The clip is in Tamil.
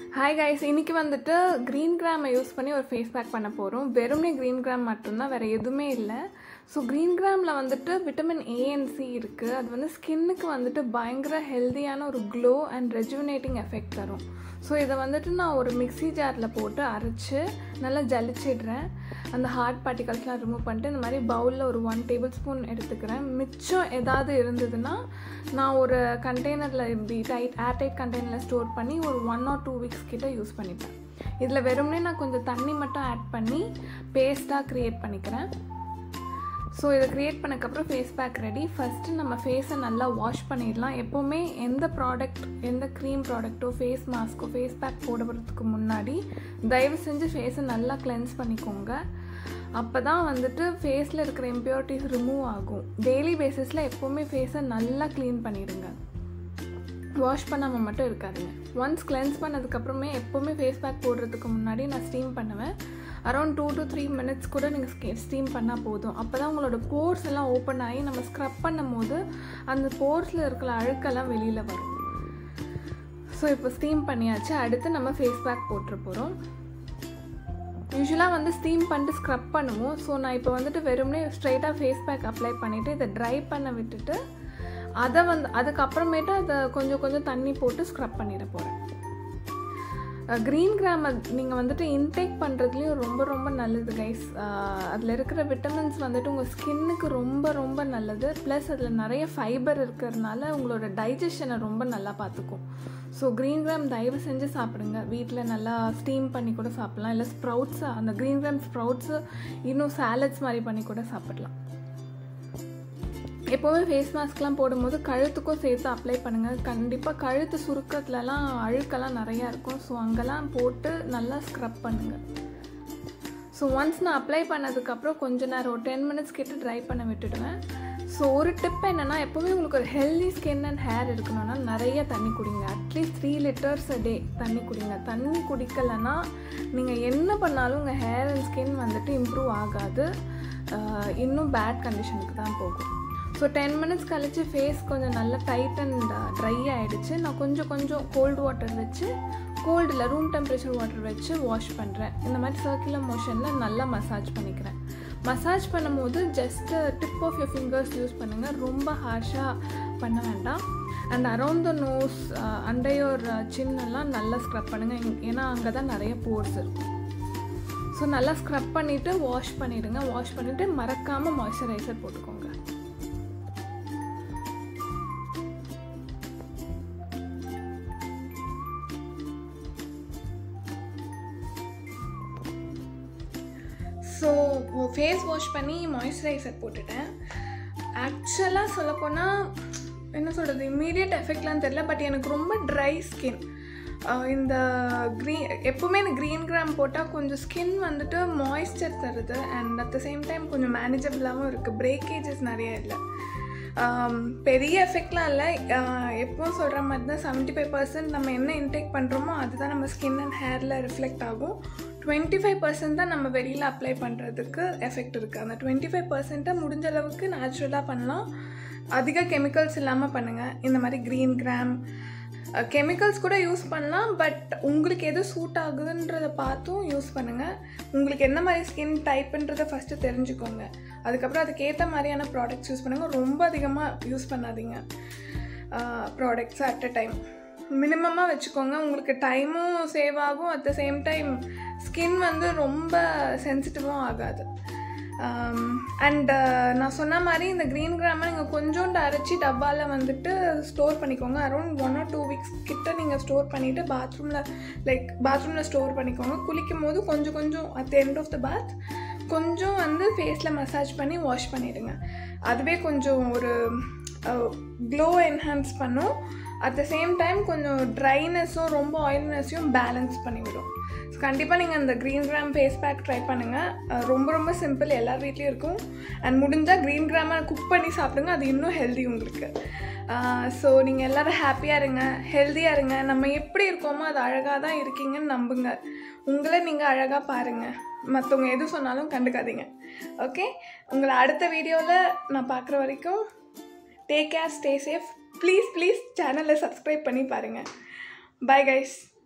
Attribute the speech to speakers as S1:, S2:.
S1: Hi guys, இன்னைக்கு வந்துட்டு green gram யூஸ் பண்ணி ஒரு ஃபேஸ் பேக் பண்ண போறோம். வெறுமனே green gram மட்டும் தான், வேற எதுவுமே இல்ல. So green gramல வந்துட்டு விட்டமின் A and C இருக்கு. அது வந்து ஸ்கின்னுக்கு வந்துட்டு பயங்கர ஹெல்தியான ஒரு glow and rejuvenating effect தரும். So இத வந்துட்டு நான் ஒரு மிக்ஸி ஜார்ல போட்டு அரைச்சு நல்லா ஜலிச்சிடுறேன். அந்த ஹார்ட் பார்ட்டிகல்ஸ்லாம் ரிமூவ் பண்ணிட்டு இந்த மாதிரி பவுலில் ஒரு 1 டேபிள்ஸ்பூன் எடுத்துக்கிறேன். மிச்சம் ஏதாவது இருந்ததுன்னா நான் ஒரு கண்டெய்னரில் இப்படி ஏர்டைட் கண்டெய்னரில் ஸ்டோர் பண்ணி ஒரு 1 or 2 வீக்ஸ் கிட்ட யூஸ் பண்ணிப்பேன். இதில் வெறும்னே நான் கொஞ்சம் தண்ணி மட்டும் ஆட் பண்ணி பேஸ்ட்டாக க்ரியேட் பண்ணிக்கிறேன். ஸோ இதை க்ரியேட் பண்ணக்கப்புறம் ஃபேஸ் பேக் ரெடி. ஃபஸ்ட்டு நம்ம ஃபேஸை நல்லா வாஷ் பண்ணிடலாம். எப்போவுமே எந்த ப்ராடக்ட், எந்த க்ரீம் ப்ராடக்ட்டோ ஃபேஸ் மாஸ்க்கோ ஃபேஸ் பேக் போடுறதுக்கு முன்னாடி தயவு செஞ்சு ஃபேஸை நல்லா கிளென்ஸ் பண்ணிக்கோங்க. அப்போ தான் வந்துட்டு ஃபேஸில் இருக்கிற இம்ப்யூரிட்டிஸ் ரிமூவ் ஆகும். டெய்லி பேசிஸில் எப்போவுமே ஃபேஸை நல்லா க்ளீன் பண்ணிடுங்க, வாஷ் பண்ணாமல் மட்டும் இருக்காதுங்க. ஒன்ஸ் கிளென்ஸ் பண்ணதுக்கப்புறமே எப்போவுமே ஃபேஸ் பேக் போடுறதுக்கு முன்னாடி நான் ஸ்டீம் பண்ணுவேன். அரௌண்ட் 2 to 3 மினிட்ஸ் கூட நீங்கள் ஸ்டீம் பண்ணால் போதும். அப்போ தான் உங்களோட போர்ஸ் எல்லாம் ஓப்பன் ஆகி நம்ம ஸ்க்ரப் பண்ணும் போது அந்த போர்ஸில் இருக்கிற அழுக்கெல்லாம் வெளியில் வரும். ஸோ இப்போ ஸ்டீம் பண்ணியாச்சு. அடுத்து நம்ம ஃபேஸ் பேக் போட்டுற போகிறோம். யூஸ்வலாக வந்து ஸ்டீம் பண்ணிட்டு ஸ்க்ரப் பண்ணுவோம். ஸோ நான் இப்போ வந்துட்டு வெறும்னே ஸ்ட்ரைட்டாக ஃபேஸ் பேக் அப்ளை பண்ணிவிட்டு இதை ட்ரை பண்ண விட்டுட்டு அதுக்கப்புறமேட்டு அதை கொஞ்சம் தண்ணி போட்டு ஸ்க்ரப் பண்ணிட போகிறேன். க்ரீன் கிராம் நீங்கள் வந்துட்டு இன்டேக் பண்ணுறதுலேயும் ரொம்ப நல்லது கைஸ். அதில் இருக்கிற விட்டமின்ஸ் வந்துட்டு உங்கள் ஸ்கின்னுக்கு ரொம்ப நல்லது. ப்ளஸ் அதில் நிறைய ஃபைபர் இருக்கிறதுனால உங்களோட டைஜஷனை ரொம்ப நல்லா பார்த்துக்கும். ஸோ க்ரீன் கிராம் தயவு செஞ்சு சாப்பிடுங்க. வீட்டில் நல்லா ஸ்டீம் பண்ணி கூட சாப்பிட்லாம். இல்லை ஸ்ப்ரவுட்ஸு, அந்த க்ரீன் கிராம் ஸ்ப்ரவுட்ஸு இன்னும் சாலட்ஸ் மாதிரி பண்ணி கூட சாப்பிடலாம். எப்போவுமே ஃபேஸ் மாஸ்க்லாம் போடும்போது கழுத்துக்கும் சேர்த்து அப்ளை பண்ணுங்கள். கண்டிப்பாக கழுத்து சுருக்கத்துலலாம் அழுக்கெல்லாம் நிறையா இருக்கும். ஸோ அங்கெல்லாம் போட்டு நல்லா ஸ்க்ரப் பண்ணுங்கள். ஸோ ஒன்ஸ் நான் அப்ளை பண்ணதுக்கப்புறம் கொஞ்ச நேரம் ஒரு 10 மினிட்ஸ் கிட்ட ட்ரை பண்ண விட்டுடுவேன். ஸோ ஒரு டிப் என்னென்னா, எப்போவுமே உங்களுக்கு ஒரு ஹெல்தி ஸ்கின் அண்ட் ஹேர் இருக்கணும்னா நிறைய தண்ணி குடிங்க. அட்லீஸ்ட் 3 லிட்டர்ஸ் a day தண்ணி குடிங்க. தண்ணி குடிக்கலைன்னா நீங்கள் என்ன பண்ணாலும் உங்கள் ஹேர் அண்ட் ஸ்கின் வந்துட்டு இம்ப்ரூவ் ஆகாது, இன்னும் பேட் கண்டிஷனுக்கு தான் போகும். ஸோ 10 மினிட்ஸ் கழித்து ஃபேஸ் கொஞ்சம் நல்லா டைட் அண்ட் ட்ரை ஆகிடுச்சு. நான் கொஞ்சம் கோல்டு வாட்டர் வச்சு, கோல்டில் ரூம் டெம்பரேச்சர் வாட்டர் வச்சு வாஷ் பண்ணுறேன். இந்த மாதிரி சர்க்குலர் மோஷனில் நல்லா மசாஜ் பண்ணிக்கிறேன். மசாஜ் பண்ணும்போது just tip of your fingers use பண்ணுங்கள், ரொம்ப ஹார்ஷாக பண்ண வேண்டாம். And around the nose, under your சின்னெல்லாம் நல்லா ஸ்க்ரப் பண்ணுங்கள். ஏன்னா அங்கே தான் நிறைய போர்ஸ் இருக்கும். ஸோ நல்லா ஸ்க்ரப் பண்ணிவிட்டு வாஷ் பண்ணிவிடுங்க. வாஷ் பண்ணிவிட்டு மறக்காமல் மாய்ஸ்சரைசர் போட்டுக்கோங்க. ஸோ ஃபேஸ் வாஷ் பண்ணி மாய்ஸ்சரைசர் போட்டுட்டேன். ஆக்சுவலாக சொல்லப்போனால் என்ன சொல்கிறது, இம்மீடியட் எஃபெக்ட்லாம் தெரில. பட் எனக்கு ரொம்ப ட்ரை ஸ்கின். இந்த எப்போவுமே எனக்கு க்ரீன் கிராம் போட்டால் கொஞ்சம் ஸ்கின் வந்துட்டு மாய்ஸ்சர் தருது. And at the same time கொஞ்சம் மேனேஜபிளாகவும் இருக்குது. பிரேக்கேஜஸ் நிறைய இல்லை, பெரிய எஃபெக்ட்லாம் இல்லை. எப்பவும் சொல்கிற மாதிரி தான் 75% நம்ம என்ன இன்டேக் பண்ணுறோமோ அதுதான் நம்ம ஸ்கின் அண்ட் ஹேரில் ரிஃப்ளெக்ட் ஆகும். 25% தான் நம்ம வெளியில் அப்ளை பண்ணுறதுக்கு எஃபெக்ட் இருக்குது. அந்த 25% முடிஞ்ச அளவுக்கு நேச்சுரலாக பண்ணலாம். அதிக கெமிக்கல்ஸ் இல்லாமல் பண்ணுங்கள். இந்த மாதிரி க்ரீன் கிராம் கெமிக்கல்ஸ் கூட யூஸ் பண்ணலாம். பட் உங்களுக்கு எது சூட் ஆகுதுன்றதை பார்த்தும் யூஸ் பண்ணுங்கள். உங்களுக்கு என்ன மாதிரி ஸ்கின் டைப்புன்றதை ஃபஸ்ட்டு தெரிஞ்சுக்கோங்க. அதுக்கப்புறம் அதுக்கேற்ற மாதிரியான ப்ராடக்ட்ஸ் யூஸ் பண்ணுங்கள். ரொம்ப அதிகமாக யூஸ் பண்ணாதீங்க ப்ராடக்ட்ஸ் அட் அ டைம். மினிமமாக வச்சுக்கோங்க. உங்களுக்கு டைமும் சேவ் ஆகும். At the same time skin வந்து ரொம்ப சென்சிட்டிவும் ஆகாது. அண்ட் நான் சொன்ன மாதிரி இந்த க்ரீன் கிராமை நீங்கள் கொஞ்சோண்டு அரைச்சி டப்பாவில் வந்துட்டு ஸ்டோர் பண்ணிக்கோங்க. அரௌண்ட் 1 or 2 வீக்ஸ் கிட்ட நீங்கள் ஸ்டோர் பண்ணிவிட்டு பாத்ரூமில் ஸ்டோர் பண்ணிக்கோங்க. குளிக்கும் போது கொஞ்சம் at the end of the bath கொஞ்சம் வந்து ஃபேஸில் மசாஜ் பண்ணி வாஷ் பண்ணிவிடுங்க. அதுவே கொஞ்சம் ஒரு க்ளோ என்ஹான்ஸ் பண்ணும். அட் த சேம் டைம் கொஞ்சம் ட்ரைனஸும் ரொம்ப ஆயில்னஸையும் பேலன்ஸ் பண்ணிவிடும். ஸோ கண்டிப்பாக நீங்கள் அந்த green gram face pack try பண்ணுங்கள். ரொம்ப சிம்பிள், எல்லார் வீட்லேயும் இருக்கும். அண்ட் முடிஞ்சால் க்ரீன் கிராமை குக் பண்ணி சாப்பிடுங்க, அது இன்னும் ஹெல்தி உங்களுக்கு. ஸோ நீங்கள் எல்லோரும் ஹாப்பியாக இருங்க, ஹெல்த்தியாக இருங்க. நம்ம எப்படி இருக்கோமோ அது அழகாக தான் இருக்கீங்கன்னு நம்புங்க. உங்களை நீங்கள் அழகாக பாருங்கள், மற்றவங்க எது சொன்னாலும் கண்டுக்காதீங்க. ஓகே, உங்களை அடுத்த வீடியோவில் நான் பார்க்குற வரைக்கும் take care, stay safe. Please சேனலை சப்ஸ்கிரைப் பண்ணி பாருங்கள். Bye guys.